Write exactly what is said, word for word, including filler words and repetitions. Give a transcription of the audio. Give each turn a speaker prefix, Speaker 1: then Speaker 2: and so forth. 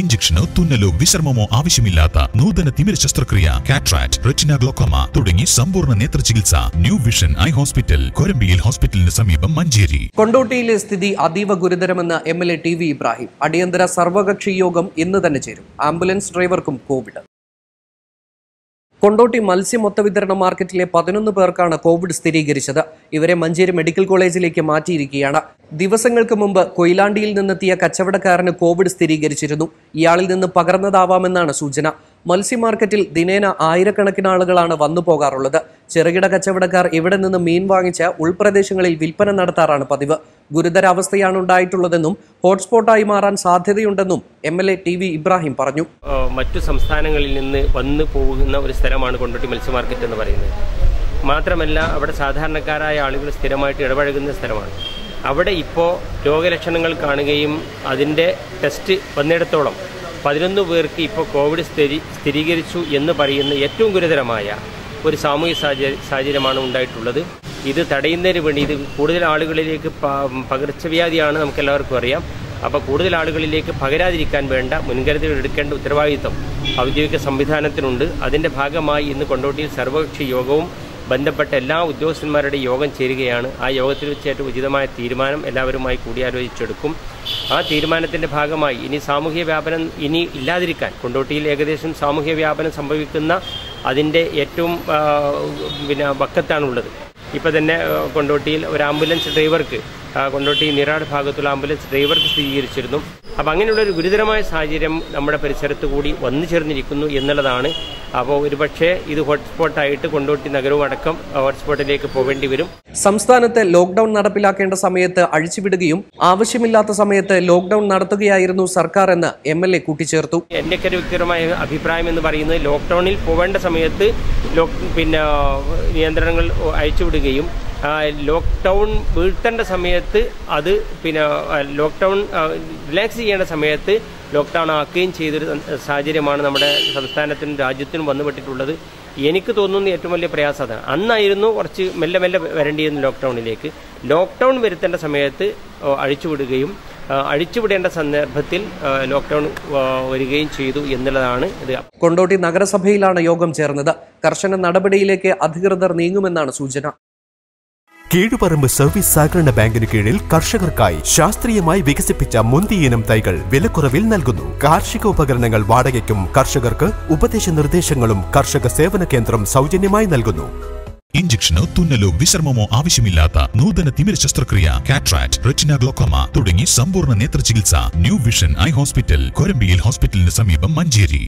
Speaker 1: ഇഞ്ചക്ഷനോ തുന്നലോ വിശ്രമമോ ആവശ്യമില്ലാത്ത നൂതന തിമിര ശസ്ത്രക്രിയ, കാറ്ററാക്ട്, റെറ്റിന ഗ്ലോക്കോമ തുടങ്ങി സമ്പൂർണ്ണ നേത്ര ചികിത്സ ന്യൂ വിഷൻ ഐ ഹോസ്പിറ്റൽ, കൊരമ്പിയിൽ ഹോസ്പിറ്റലിന് സമീപം, മഞ്ചേരി.
Speaker 2: കൊണ്ടോട്ടിയിലെ സ്ഥിതി അതീവ ഗുരുതരമെന്ന് M L A T V Ibrahim. അടിയന്തര സർവകക്ഷി യോഗം ഇന്ന് തന്നെ ചേരും. Ambulance ഡ്രൈവർക്കും Covid. കൊണ്ടോട്ടി മത്സ്യ മൊത്തവിതരണ മാർക്കറ്റിലെ പതിനൊന്ന് പേർക്കാണ് കോവിഡ് സ്ഥിരീകരിച്ചത്. ഇവരെ മഞ്ചേരി മെഡിക്കൽ കോളേജിലേക്ക് മാറ്റിയിരിക്കുകയാണ്. ദിവസങ്ങൾക്ക് മുമ്പ് കൊയിലാണ്ടിയിൽ നിന്നെത്തിയ കച്ചവടക്കാരന് കോവിഡ് സ്ഥിരീകരിച്ചിരുന്നു. ഇയാളിൽ നിന്ന് പകർന്നതാവാമെന്നാണ് സൂചന. മത്സ്യ മാർക്കറ്റിൽ ദിനേന ആയിരക്കണക്കിന് ആളുകളാണ് വന്നു പോകാറുള്ളത്. ചെറുകിട കച്ചവടക്കാർ ഇവിടെ നിന്ന് മീൻ വാങ്ങിച്ച് ഉൾപ്രദേശങ്ങളിൽ വിൽപ്പന നടത്താറാണ് പതിവ്. ഗുരുതരാവസ്ഥയാണ് ഉണ്ടായിട്ടുള്ളതെന്നും ഹോട്ട്സ്പോട്ടായി മാറാൻ സാധ്യതയുണ്ടെന്നും M L A T V Ibrahim പറഞ്ഞു.
Speaker 3: മറ്റു സംസ്ഥാനങ്ങളിൽ നിന്ന് വന്നു പോകുന്ന ഒരു സ്ഥലമാണ് കൊണ്ടോട്ടി മത്സ്യ മാർക്കറ്റ് എന്ന് പറയുന്നത്. മാത്രമല്ല അവിടെ സാധാരണക്കാരായ ആളുകൾ സ്ഥിരമായിട്ട് ഇടപഴകുന്ന സ്ഥലമാണ്. അവിടെ ഇപ്പോൾ രോഗലക്ഷണങ്ങൾ കാണുകയും അതിൻ്റെ ടെസ്റ്റ് വന്നിടത്തോളം പതിനൊന്ന് പേർക്ക് ഇപ്പോൾ കോവിഡ് സ്ഥിരീ സ്ഥിരീകരിച്ചു എന്ന് പറയുന്ന ഏറ്റവും ഗുരുതരമായ ഒരു സാമൂഹിക സാഹചര്യ സാഹചര്യമാണ് ഉണ്ടായിട്ടുള്ളത്. ഇത് തടയുന്നതിന് വേണ്ടി ഇത് കൂടുതൽ ആളുകളിലേക്ക് പകർച്ചവ്യാധിയാണ് നമുക്കെല്ലാവർക്കും അറിയാം. അപ്പോൾ കൂടുതൽ ആളുകളിലേക്ക് പകരാതിരിക്കാൻ വേണ്ട മുൻകരുതലുകൾ എടുക്കേണ്ട ഉത്തരവാദിത്വം ഔദ്യോഗിക സംവിധാനത്തിനുണ്ട്. അതിൻ്റെ ഭാഗമായി ഇന്ന് കൊണ്ടോട്ടിയിൽ സർവകക്ഷി യോഗവും ബന്ധപ്പെട്ട എല്ലാ ഉദ്യോഗസ്ഥന്മാരുടെ യോഗം ചേരുകയാണ്. ആ യോഗത്തിൽ വെച്ച് ഏറ്റവും ഉചിതമായ തീരുമാനം എല്ലാവരുമായി കൂടിയാലോചിച്ചെടുക്കും. ആ തീരുമാനത്തിൻ്റെ ഭാഗമായി ഇനി സാമൂഹ്യ വ്യാപനം ഇനി ഇല്ലാതിരിക്കാൻ കൊണ്ടോട്ടിയിൽ ഏകദേശം സാമൂഹ്യ വ്യാപനം സംഭവിക്കുന്ന അതിൻ്റെ ഏറ്റവും പിന്നെ വക്കത്താണുള്ളത്. ഇപ്പോൾ തന്നെ കൊണ്ടോട്ടിയിൽ ഒരു ആംബുലൻസ് ഡ്രൈവർക്ക് കൊണ്ടോട്ടി നിറാട് ഭാഗത്തുള്ള ആംബുലൻസ് ഡ്രൈവർക്ക് സ്ഥിരീകരിച്ചിരുന്നു. അപ്പോൾ അങ്ങനെയുള്ളൊരു ഗുരുതരമായ സാഹചര്യം നമ്മുടെ പരിസരത്ത് കൂടി വന്നു ചേർന്നിരിക്കുന്നു എന്നുള്ളതാണ്. അപ്പോൾ ഒരുപക്ഷെ ഇത് ഹോട്ട്സ്പോട്ടായിട്ട് കൊണ്ടോട്ടി നഗരവും അടക്കം ഹോട്ട്സ്പോട്ടിലേക്ക് പോകേണ്ടി വരും.
Speaker 2: സംസ്ഥാനത്ത് ലോക്ഡൌൺ നടപ്പിലാക്കേണ്ട സമയത്ത് അഴിച്ചുവിടുകയും ആവശ്യമില്ലാത്ത സമയത്ത് ലോക്ഡൌൺ നടത്തുകയായിരുന്നു സർക്കാർ എന്ന് എം എൽ എ കൂട്ടിച്ചേർത്തു.
Speaker 3: എൻ്റെ ഒരു വ്യക്തിപരമായ അഭിപ്രായം എന്ന് പറയുന്നത് ലോക്ക്ഡൌണിൽ പോവേണ്ട സമയത്ത് പിന്നെ നിയന്ത്രണങ്ങൾ അഴിച്ചുവിടുകയും ലോക്ക്ഡൗൺ വീഴ്ത്തേണ്ട സമയത്ത് അത് പിന്നെ ലോക്ക്ഡൗൺ റിലാക്സ് ചെയ്യേണ്ട സമയത്ത് ലോക്ക്ഡൗൺ ആക്കുകയും ചെയ്തൊരു സാഹചര്യമാണ് നമ്മുടെ സംസ്ഥാനത്തിനും രാജ്യത്തിനും വന്നുപെട്ടിട്ടുള്ളത്. എനിക്ക് തോന്നുന്ന ഏറ്റവും വലിയ പ്രയാസം അതാണ്. അന്നായിരുന്നു കുറച്ച് മെല്ലെ മെല്ലെ വരേണ്ടിയിരുന്ന ലോക്ക്ഡൗണിലേക്ക്. ലോക്ക്ഡൗൺ വരുത്തേണ്ട സമയത്ത് അഴിച്ചുവിടുകയും അഴിച്ചുവിടേണ്ട സന്ദർഭത്തിൽ ലോക്ക്ഡൌൺ വരികയും ചെയ്തു എന്നുള്ളതാണ് ഇത്.
Speaker 2: കൊണ്ടോട്ടി നഗരസഭയിലാണ് യോഗം ചേർന്നത്. കർശന നടപടിയിലേക്ക് അധികൃതർ നീങ്ങുമെന്നാണ് സൂചന.
Speaker 4: കീഴുപറമ്പ് സർവീസ് സഹകരണ ബാങ്കിന് കീഴിൽ കർഷകർക്കായി ശാസ്ത്രീയമായി വികസിപ്പിച്ച മുന്തിയിനം തൈകൾ വിലക്കുറവിൽ നൽകുന്നു. കാർഷിക ഉപകരണങ്ങൾ വാടകയ്ക്കും കർഷകർക്ക് ഉപദേശ നിർദ്ദേശങ്ങളും കർഷക സേവന കേന്ദ്രം സൗജന്യമായി നൽകുന്നു.
Speaker 1: ഇഞ്ചക്ഷനോ തുന്നലോ വിശ്രമമോ ആവശ്യമില്ലാത്ത നൂതന തിമിര ശസ്ത്രക്രിയ, കാറ്ററാക്ട്, റെറ്റിന ഗ്ലോക്കോമ തുടങ്ങി സമ്പൂർണ്ണ നേത്ര ചികിത്സ ന്യൂ വിഷൻ ഐ ഹോസ്പിറ്റൽ, കൊരമ്പിയിൽ ഹോസ്പിറ്റലിന് സമീപം, മഞ്ചേരി.